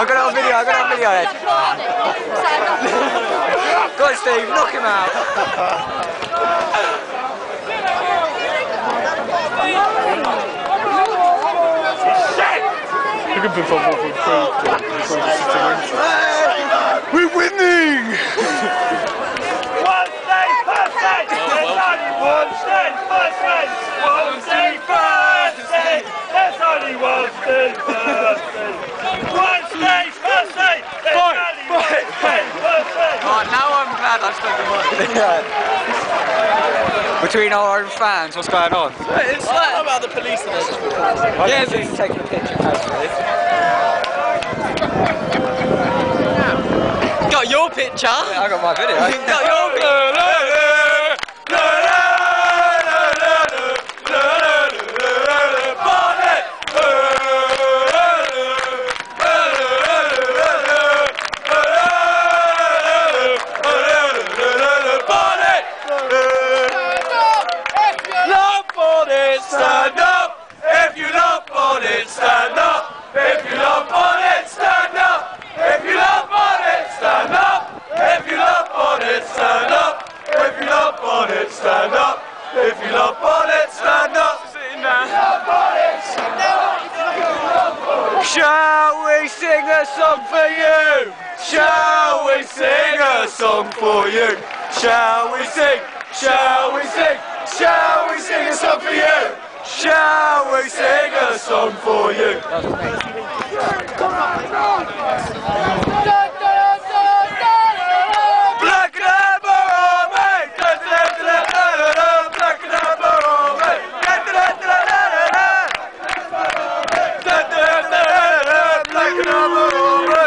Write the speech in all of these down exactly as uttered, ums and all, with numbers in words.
I got it on video, I got it on video, Ed. Go on, Steve, knock him out. Look at the football we're winning! One stage, first stage! There's only one stage, first stage! One stage, first stage! There's only one stage, first stage! One stage, first stage! There's only one stage, first stage! Right, now I'm glad I spoke to Mike. Between our own fans, what's going on? It's like about the police and this. Yeah, he's taking a picture, actually. Got your picture. Yeah, I got my video. Got your picture. Stand up! If you love Bonnet, stand up! If you love Bonnet, stand up! If you love Bonnet, stand up! If you love Bonnet, stand up! If you love Bonnet, stand up! If you love Bonnet, stand up! Shall we sing a song for you? Shall we sing a song for you? Shall we sing? Shall we sing? Shall we sing a song for you? Shall we sing a song for you? Black number on me! Black number on me! Black number on me!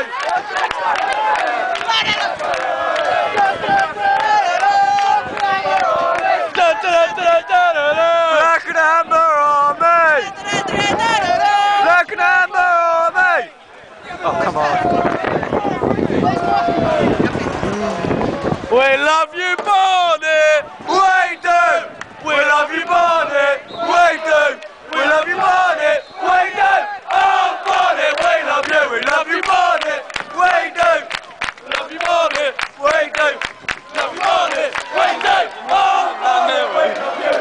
Black number on me! Black number on me! Oh, come on. We love you, Bonnet! We do! We love you, Bonnet! We do! We love you, Bonnet! We do! Oh, Bonnet! We love you! We love you, Bonnet! We do! We love you, Bonnet! We do! Love you, Bonnet! We do! Oh, Bonnet! We love you!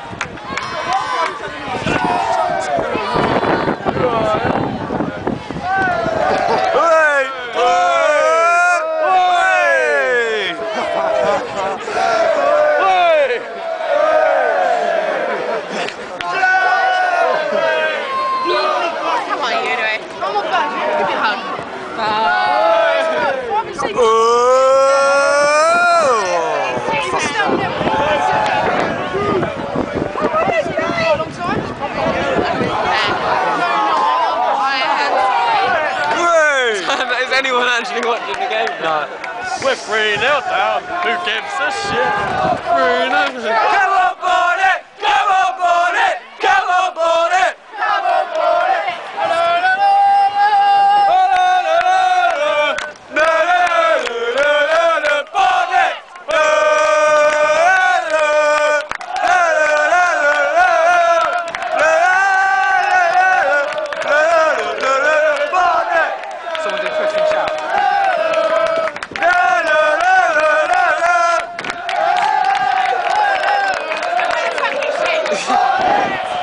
Is anyone actually watching the game? No. We're three nil down. Who gives a shit? three nil. Come on, Bonnet! Come on, Bonnet! Come on, Bonnet! Come on, Bonnet! Someone did Christian shout. Bonnet!